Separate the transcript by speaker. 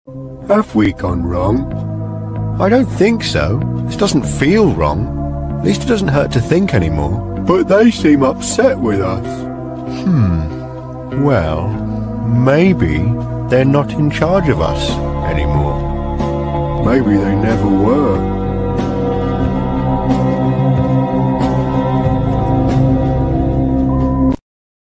Speaker 1: Have we gone wrong? I don't think so. This doesn't feel wrong. At least it doesn't hurt to think anymore. But they seem upset with us. Well, maybe they're not in charge of us anymore. Maybe they never were.